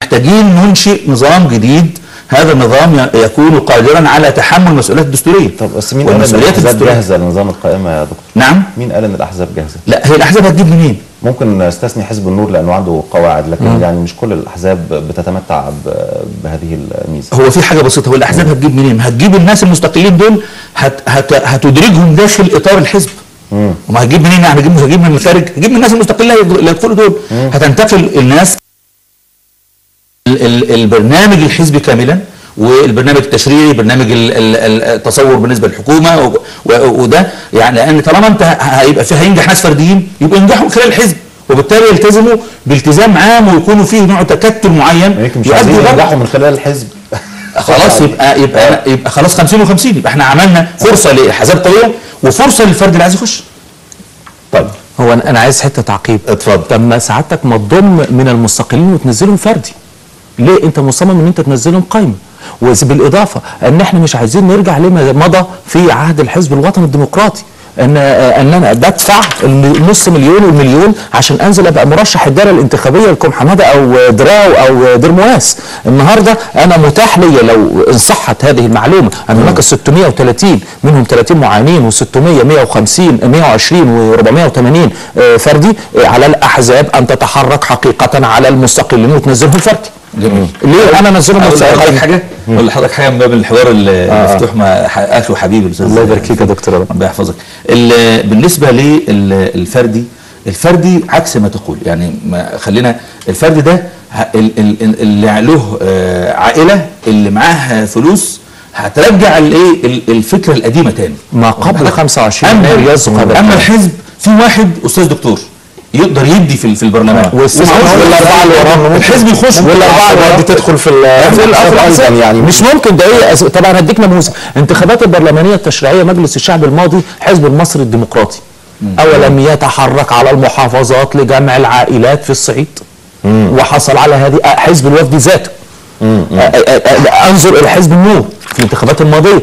محتاجين ننشئ نظام جديد، هذا النظام يكون قادرا على تحمل المسؤوليات الدستوريه. طب بس مين قال ان الاحزاب جاهزه لنظام القائمه يا دكتور؟ نعم؟ مين قال ان الاحزاب جاهزه؟ لا، هي الاحزاب هتجيب منين؟ ممكن نستثني حزب النور لانه عنده قواعد، لكن يعني مش كل الاحزاب بتتمتع بهذه الميزه. هو في حاجه بسيطه، هو الاحزاب هتجيب منين؟ هتجيب الناس المستقلين دول، هتدرجهم داخل اطار الحزب. وما هتجيب منين يعني؟ هتجيب من الخارج؟ هتجيب من الناس المستقله اللي يدخلوا دول. هتنتقل الناس البرنامج الحزبي كاملا، والبرنامج التشريعي، برنامج التصور بالنسبه للحكومه، وده يعني لان طالما انت هينجح ناس فرديين يبقى ينجحوا من خلال الحزب، وبالتالي يلتزموا بالتزام عام ويكونوا فيه نوع تكتل معين. مش عايزين ينجحوا من خلال الحزب. خلاص يبقى خلاص 50 و50، يبقى احنا عملنا فرصه لاحزاب قويه وفرصه للفرد اللي عايز يخش. طيب هو انا عايز حته تعقيب. اتفضل. طب ما سعادتك ما تضم من المستقلين وتنزلهم فردي، ليه انت مصمم ان انت تنزلهم قايمه؟ وبالاضافه ان احنا مش عايزين نرجع لما مضى في عهد الحزب الوطني الديمقراطي، ان انا بدفع نص مليون والمليون عشان انزل ابقى مرشح الدائره الانتخابيه لكم حماده او دراو او درمواس. النهارده انا متاح لي لو ان صحت هذه المعلومه ان هناك 630 منهم 30 معانين و600 150 120 و480 فردي على الاحزاب ان تتحرك حقيقه على المستقلين وتنزلهم فردي. جميل. ليه انا انزلهم اقول لحضرتك حاجه؟ اقول لحضرتك حاجه من باب الحوار المفتوح مع اخي وحبيبي الاستاذ. الله يبارك فيك يا دكتور. ربنا يحفظك. بالنسبه الفردي عكس ما تقول، يعني خلينا الفردي ده اللي له عائله اللي معاها فلوس هترجع الفكره القديمه تاني ما قبل 25 يناير يصدق هذا. اما الحزب في واحد استاذ دكتور يقدر يدي في البرلمان، والاربعه اللي وراهم الحزب يخش، والاربعه اللي وراهم تدخل في ايضا يعني مش ممكن. ده ايه؟ طبعا هديك نموذج. انتخابات البرلمانيه التشريعيه مجلس الشعب الماضي حزب المصري الديمقراطي اولم يتحرك على المحافظات لجمع العائلات في الصعيد، وحصل على هذه حزب الوفد ذاته. انظر الى حزب النور في الانتخابات الماضيه،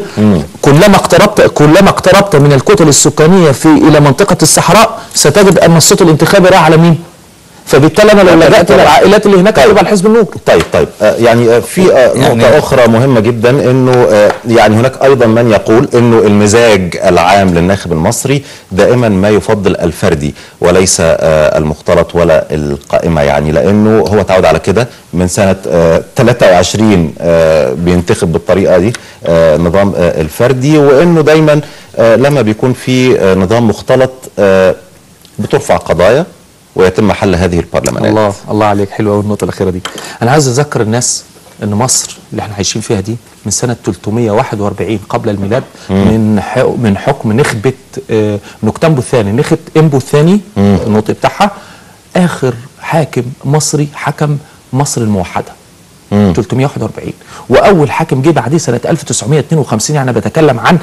كلما اقتربت من الكتل السكانيه الى منطقه الصحراء ستجد ان الصوت الانتخابي راح على مين؟ فبالتالي انا لو لجأت للعائلات اللي هناك هيبقى الحزب النور. طيب يعني في نقطه اخرى مهمه جدا، انه يعني هناك ايضا من يقول انه المزاج العام للناخب المصري دائما ما يفضل الفردي وليس المختلط ولا القائمه، يعني لانه هو تعود على كده من سنه 23 بينتخب بالطريقه دي نظام الفردي، وانه دايما لما بيكون في نظام مختلط بترفع قضايا ويتم حل هذه البرلمانات. الله عليك، حلوه قوي النقطه الاخيره دي. انا عايز اذكر الناس ان مصر اللي احنا عايشين فيها دي من سنه 341 قبل الميلاد من حكم نخبه نكتنبو الثاني، نخبه امبو الثاني النطق بتاعها، اخر حاكم مصري حكم مصر الموحده 341، واول حاكم جه بعديه سنه 1952. يعني بتكلم عن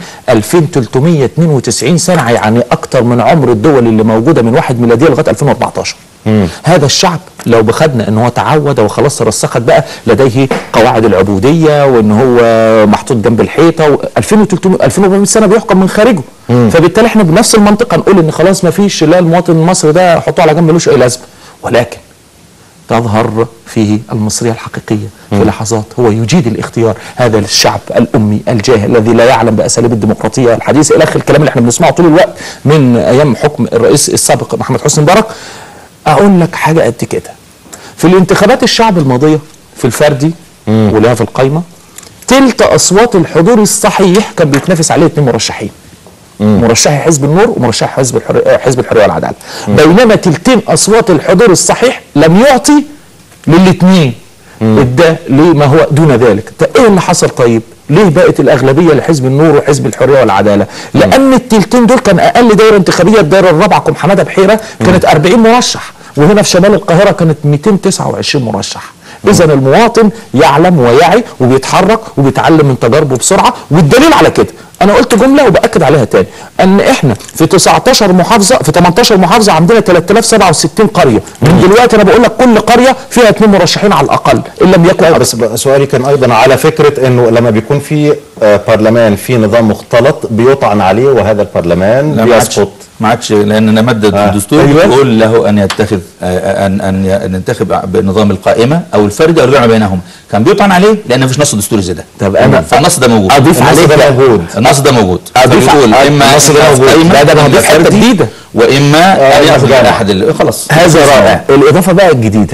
2392 سنه، يعني اكتر من عمر الدول اللي موجوده من 1 ميلاديه لغايه 2014. هذا الشعب لو بخدنا ان هو تعود وخلاص ترسخت بقى لديه قواعد العبوديه وان هو محطوط جنب الحيطه 2400 سنه بيحكم من خارجه، فبالتالي احنا بنفس المنطقه نقول ان خلاص ما فيش، لا المواطن المصري ده حطوه على جنب ملوش اي لازمه. ولكن تظهر فيه المصرية الحقيقية في لحظات هو يجيد الاختيار. هذا الشعب الأمي الجاهل الذي لا يعلم بأساليب الديمقراطية الحديثة إلى آخر الكلام اللي احنا بنسمعه طول الوقت من أيام حكم الرئيس السابق محمد حسني مبارك. أقول لك حاجة قد كده، في الانتخابات الشعب الماضية في الفردي ولها في القايمة تلت أصوات الحضور الصحيح كان بيتنافس عليه 2 مرشحين، مرشحي حزب النور ومرشحي حزب الحريه والعداله، بينما تلتين اصوات الحضور الصحيح لم يعطي للاثنين، ادى لما هو دون ذلك. ايه اللي حصل؟ طيب ليه بقت الاغلبيه لحزب النور وحزب الحريه والعداله؟ لان التلتين دول كان اقل دايره انتخابيه الدائره الرابعه كم حماده بحيره كانت 40 مرشح، وهنا في شمال القاهره كانت 229 مرشح. إذا المواطن يعلم ويعي وبيتحرك وبيتعلم من تجاربه بسرعه، والدليل على كده انا قلت جمله وباكد عليها تاني، ان احنا في 19 محافظه، في 18 محافظه عندنا 3067 قريه، من دلوقتي انا بقول لك كل قريه فيها 2 مرشحين على الاقل ان لم يكن. بس سؤالي كان ايضا على فكره انه لما بيكون في برلمان في نظام مختلط بيطعن عليه وهذا البرلمان بيسقط. ما عادش، لان ماده الدستور أيوة. بتقول له ان يتخذ ان ينتخب بنظام القائمه او الفردي او الجمع بينهم. كان بيطعن عليه لان مفيش نص دستوري زي ده. طب انا فالنص ده موجود، اضيف عليه النص ده موجود، اضيف بيقول اما النص ده موجود، لا ده انا هضيف حته جديده، واما ان ياخذ احد خلاص. هذا رائع. الاضافه بقى الجديده،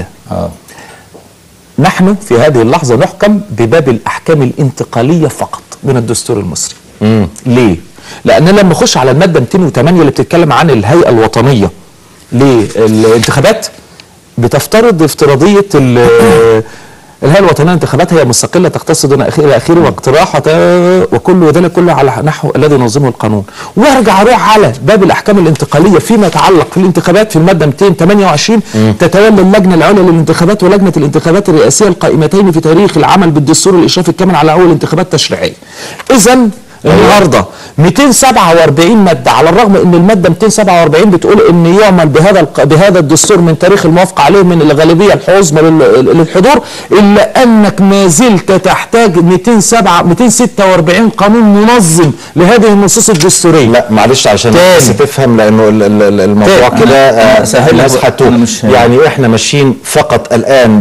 نحن في هذه اللحظه نحكم بباب الاحكام الانتقاليه فقط من الدستور المصري. ليه؟ لان لما نخش على الماده 208 اللي بتتكلم عن الهيئه الوطنيه للانتخابات، بتفترض افتراضيه الهيئه الوطنيه للانتخابات هي مستقله تختص دون الى اخره واقتراحها وكل ذلك كله على نحو الذي ينظمه القانون. وارجع اروح على باب الاحكام الانتقاليه فيما يتعلق في الانتخابات في الماده 228 تتولى اللجنه العليا للانتخابات ولجنه الانتخابات الرئاسيه القائمتين في تاريخ العمل بالدستور الاشرافي الكامل على اول انتخابات تشريعيه. اذا النهارده 247 ماده، على الرغم ان الماده 247 بتقول ان يعمل بهذا الدستور من تاريخ الموافقه عليه من الغالبيه العظمى للحضور، الا انك ما زلت تحتاج 246 قانون منظم لهذه النصوص الدستوريه. لا معلش عشان بس تفهم، لانه الموضوع كده مسحته. يعني احنا ماشيين فقط الان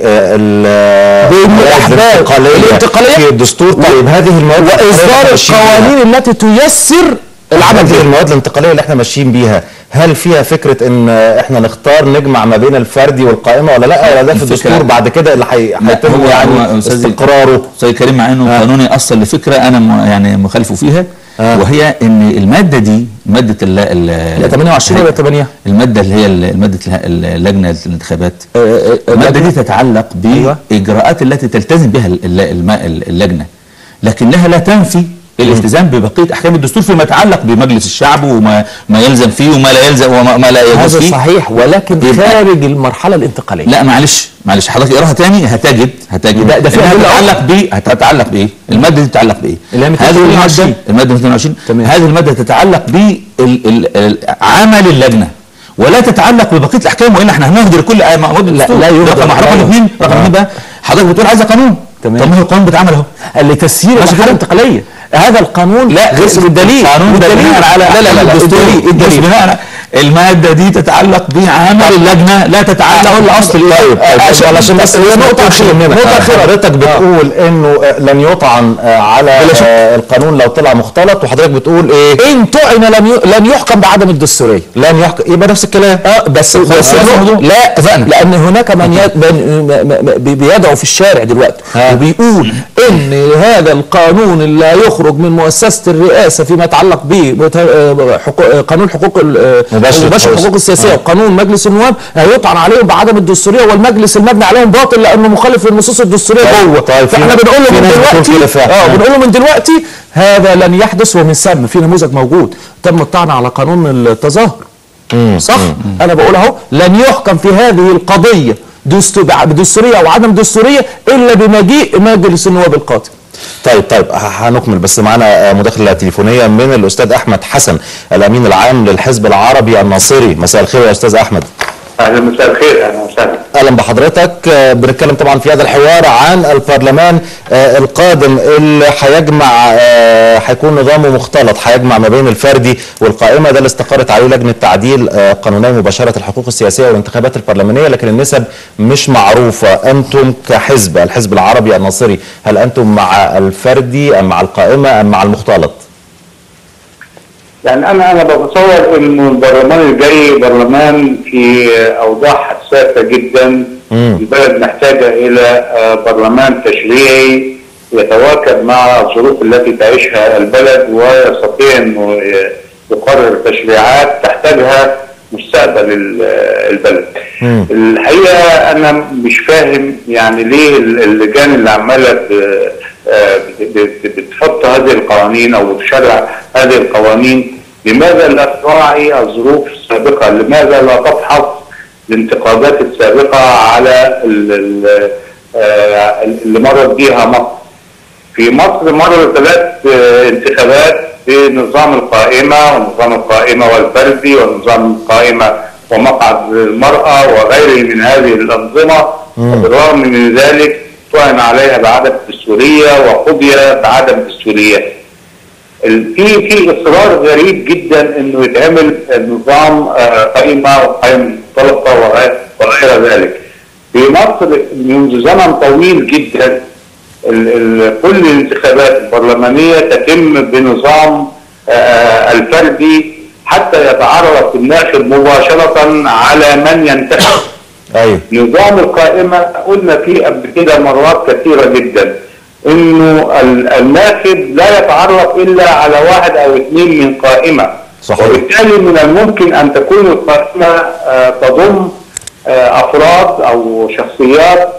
بالانتقاليه في الدستور. طيب هذه المواد واصدار القوانين التي تيسر العمل هذه المواد الانتقاليه اللي احنا ماشيين بيها، هل فيها فكره ان احنا نختار نجمع ما بين الفردي والقائمه ولا لا؟ ولا ده في الدستور بعد كده اللي هيتم يعني استقراره؟ استاذ كريم، مع انه قانوني اصلا لفكره انا يعني مخالفه فيها، وهي ان الماده دي ماده ال 28 ولا 8 الماده اللي هي ماده اللجنه الانتخابات، الماده دي تتعلق باجراءات التي تلتزم بها اللجنه، لكنها لا تنفي الالتزام ببقيه احكام الدستور فيما يتعلق بمجلس الشعب وما يلزم فيه وما لا يلزم وما لا يجوز فيه. هذا صحيح، ولكن خارج المرحله الانتقاليه. لا معلش حضرتك اقراها تاني هتجد ده فيها هتتعلق بايه؟ الماده دي تتعلق بايه؟ هذه الماده 22 هذه الماده تتعلق بعمل اللجنه ولا تتعلق ببقيه الاحكام، والا احنا هنهدر كل مواد الدستور. لا رقم 2 بقى حضرتك بتقول عايزه قانون. طب ما هو القانون بيتعمل اهو لتسيير المرحله الانتقاليه. هذا القانون لا غير بالدليل، بناء على الدستور بناء الماده دي تتعلق بعمل اللجنه لا تتعلق باصل علشان بس هي نقطه اخيره. حضرتك بتقول انه لن يطعن على القانون لو طلع مختلط، وحضرتك بتقول ايه؟ ان طعن لن يحكم بعدم الدستوريه. لن يحكم، يبقى نفس الكلام. بس لا، لان هناك من بيدعو في الشارع دلوقتي وبيقول ان هذا القانون اللي هيخرج من مؤسسه الرئاسه فيما يتعلق بقانون حقوق مباشر الحقوق السياسيه وقانون مجلس النواب هيطعن عليهم بعدم الدستوريه، والمجلس المبني عليهم باطل لانه مخالف للنصوص الدستوريه جوه. فاحنا بنقول له من دلوقتي هذا لن يحدث. ومن ثم في نموذج موجود تم الطعن على قانون التظاهر، صح؟ انا بقول اهو لن يحكم في هذه القضيه بدستوريه او عدم دستوريه الا بمجيء مجلس النواب القادم. طيب هنكمل، بس معنا مداخله تليفونيه من الاستاذ احمد حسن الامين العام للحزب العربي الناصري. مساء الخير يا استاذ احمد. اهلا، مساء الخير. اهلا وسهلا. اهلا بحضرتك. بنتكلم طبعا في هذا الحوار عن البرلمان القادم اللي هيكون نظامه مختلط، هيجمع ما بين الفردي والقائمه. ده اللي استقرت عليه لجنه تعديل قانوني مباشره الحقوق السياسيه والانتخابات البرلمانيه، لكن النسب مش معروفه. انتم كحزب الحزب العربي الناصري، هل انتم مع الفردي ام مع القائمه ام مع المختلط؟ يعني انا بتصور انه البرلمان الجاي برلمان في اوضاع حساسه جدا. البلد محتاجه الى برلمان تشريعي يتواكب مع الظروف التي تعيشها البلد ويستطيع انه يقرر تشريعات تحتاجها مستقبل البلد. الحقيقه انا مش فاهم يعني ليه اللجان اللي عماله بتحط هذه القوانين او بتشرع هذه القوانين، لماذا لا تراعي الظروف السابقه؟ لماذا لا تفحص الانتقادات السابقه على اللي مرت بيها مصر؟ في مصر مروا 3 انتخابات بنظام القائمه ونظام القائمه والفردي ونظام القائمه ومقعد المراه وغيره من هذه الانظمه، وبالرغم من ذلك طعن عليها بعدم الدستوريه وقضي بعدم الدستوريه. في اصرار غريب جدا انه يتعمل نظام قائمه وقائمه مختلطه وغير ذلك. في مصر منذ زمن طويل جدا كل الانتخابات البرلمانيه تتم بنظام الفردي حتى يتعرف الناخب مباشره على من ينتخب. ايوه. نظام القائمه قلنا فيه قبل كده مرات كثيره جدا انه الناخب لا يتعرف الا على واحد او اثنين من قائمه. صحيح. وبالتالي من الممكن ان تكون القائمه تضم افراد او شخصيات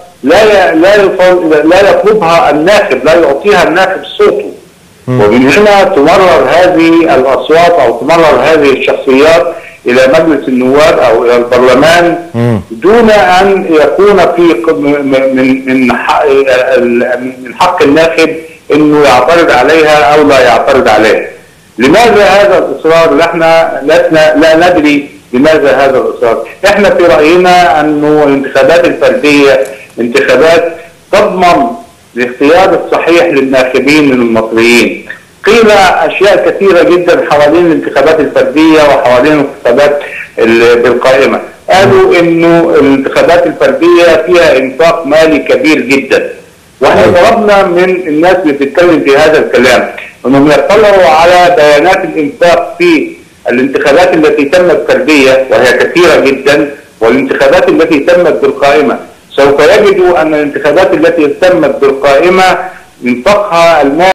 لا يطلبها الناخب، لا يعطيها الناخب صوته. ومن هنا تمرر هذه الاصوات او تمرر هذه الشخصيات الى مجلس النواب او الى البرلمان دون ان يكون في من حق الناخب انه يعترض عليها او لا يعترض عليها. لماذا هذا الاصرار؟ احنا لا ندري لماذا هذا الاصرار. احنا في راينا انه الانتخابات الفرديه انتخابات تضمن الاختيار الصحيح للناخبين المصريين. قيل اشياء كثيره جدا حوالين الانتخابات الفرديه وحوالين الانتخابات بالقائمه. قالوا انه الانتخابات الفرديه فيها انفاق مالي كبير جدا. واحنا طلبنا من الناس اللي بتتكلم في هذا الكلام انهم يطلعوا على بيانات الانفاق في الانتخابات التي تمت فرديه وهي كثيره جدا والانتخابات التي تمت بالقائمه. سوف يجدوا ان الانتخابات التي تمت بالقائمه انفاقها المالي